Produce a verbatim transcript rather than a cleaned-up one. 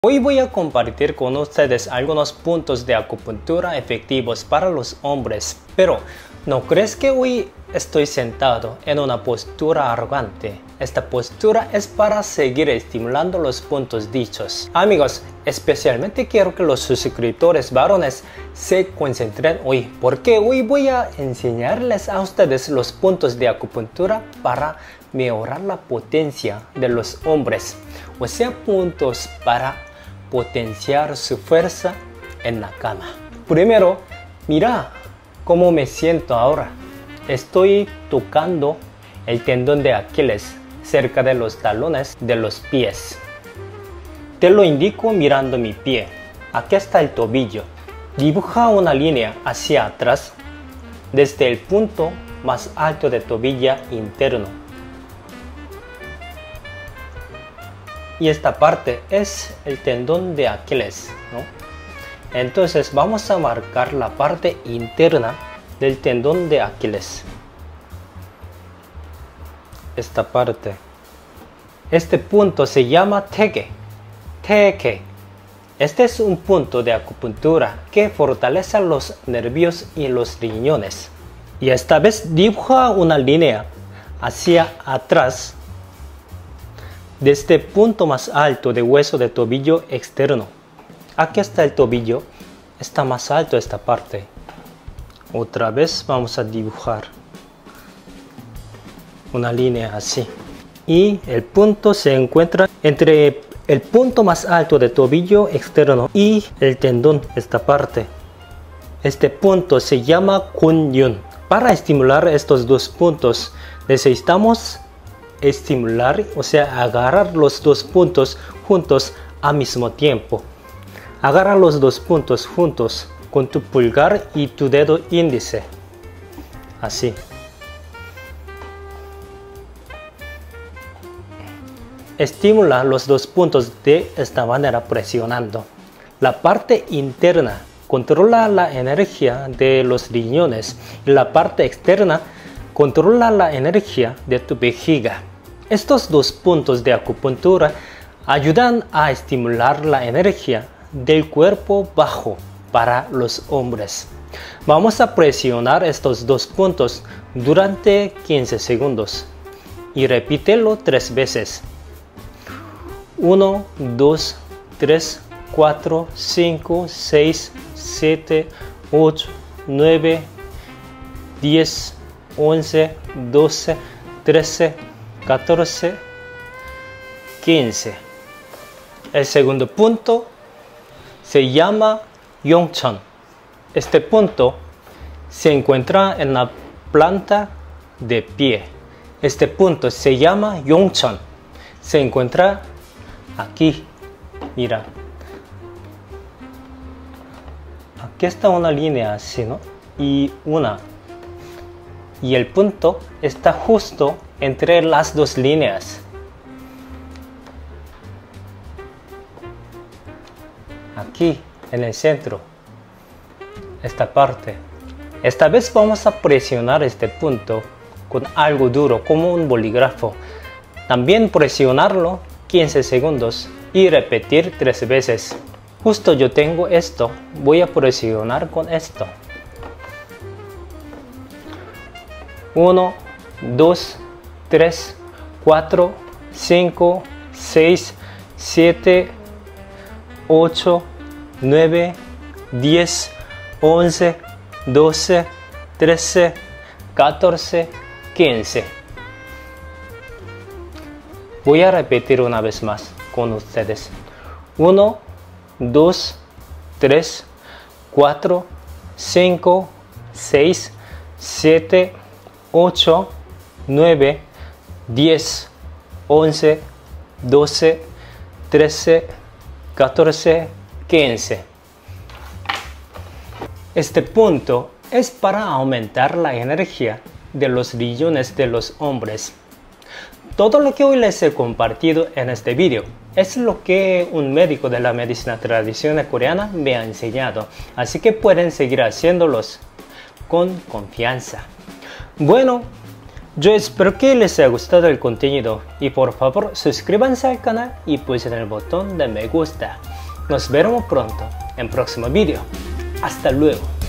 Hoy voy a compartir con ustedes algunos puntos de acupuntura efectivos para los hombres, pero ¿no crees que hoy estoy sentado en una postura arrogante? Esta postura es para seguir estimulando los puntos dichos. Amigos, especialmente quiero que los suscriptores varones se concentren hoy, porque hoy voy a enseñarles a ustedes los puntos de acupuntura para mejorar la potencia de los hombres, o sea, puntos para potenciar su fuerza en la cama. Primero, mira cómo me siento ahora. Estoy tocando el tendón de Aquiles cerca de los talones de los pies. Te lo indico mirando mi pie. Aquí está el tobillo. Dibuja una línea hacia atrás desde el punto más alto de tobilla interno. Y esta parte es el tendón de Aquiles, ¿no? Entonces vamos a marcar la parte interna del tendón de Aquiles. Esta parte. Este punto se llama Teke. Teke. Este es un punto de acupuntura que fortalece los nervios y los riñones. Y esta vez dibuja una línea hacia atrás desde el punto más alto de hueso de tobillo externo. Aquí está el tobillo, está más alto esta parte. Otra vez vamos a dibujar una línea así. Y el punto se encuentra entre el punto más alto de tobillo externo y el tendón, esta parte. Este punto se llama Kunyun. Para estimular estos dos puntos necesitamos estimular, o sea, agarrar los dos puntos juntos al mismo tiempo. Agarra los dos puntos juntos con tu pulgar y tu dedo índice. Así. Estimula los dos puntos de esta manera presionando. La parte interna controla la energía de los riñones y la parte externa controla la energía de tu vejiga. Estos dos puntos de acupuntura ayudan a estimular la energía del cuerpo bajo para los hombres. Vamos a presionar estos dos puntos durante quince segundos y repítelo tres veces. uno, dos, tres, cuatro, cinco, seis, siete, ocho, nueve, diez, once, doce, trece, catorce, quince. El segundo punto se llama Yongchon. Este punto se encuentra en la planta de pie. Este punto se llama Yongchon. Se encuentra aquí. Mira. Aquí está una línea así, ¿no? Y una. Y el punto está justo entre las dos líneas. Aquí, en el centro. Esta parte. Esta vez vamos a presionar este punto con algo duro, como un bolígrafo. También presionarlo quince segundos y repetir tres veces. Justo yo tengo esto, voy a presionar con esto. uno, dos, tres, cuatro, cinco, seis, siete, ocho, nueve, diez, once, doce, trece, catorce, quince. Voy a repetir una vez más con ustedes. uno, dos, tres, cuatro, cinco, seis, siete, ocho, nueve, diez, once, doce, trece, catorce, quince. Este punto es para aumentar la energía de los riñones de los hombres. Todo lo que hoy les he compartido en este video es lo que un médico de la medicina tradicional coreana me ha enseñado, así que pueden seguir haciéndolos con confianza. Bueno, yo espero que les haya gustado el contenido y por favor suscríbanse al canal y pulsen el botón de me gusta. Nos veremos pronto en próximo vídeo. Hasta luego.